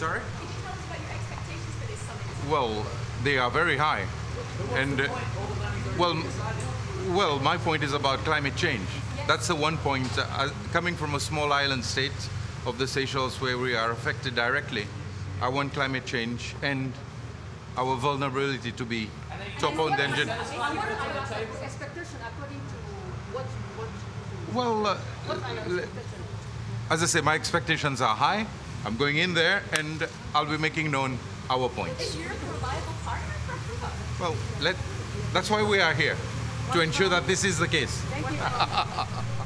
Sorry? Could you tell us about your expectations for this summit? Well, they are very high. And well, my point is about climate change. That's the one point. Coming from a small island state of the Seychelles where we are affected directly, I want climate change and our vulnerability to be top on the engine. Expectation according to what? Well, as I say, my expectations are high. I'm going in there and I'll be making known our points. Is Europe a reliable partner for Cuba? Well, that's why we are here, to ensure that this is the case. Thank you.